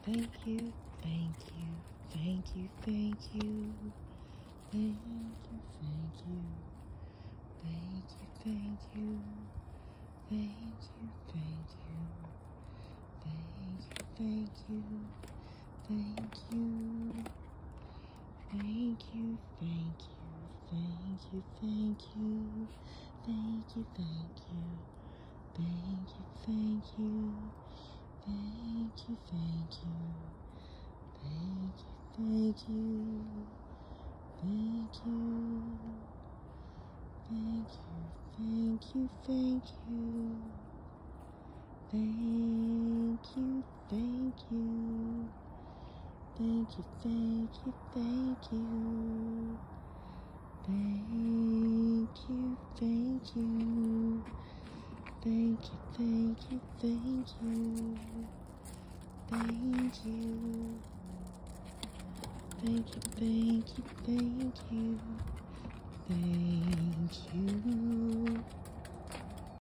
Thank you, thank you, thank you, thank you. Thank you, thank you. Thank you, thank you. Thank you, thank you. Thank you, thank you. Thank you, thank you. Thank you, thank you. Thank you, thank you. Thank you, thank you. Thank you, thank you. Thank you, thank you. Thank you. Thank you, thank you. Thank you, thank you. Thank you, thank you, thank you. Thank you, thank you. Thank you, thank you, thank you. Thank you. Thank you, thank you, thank you. Thank you.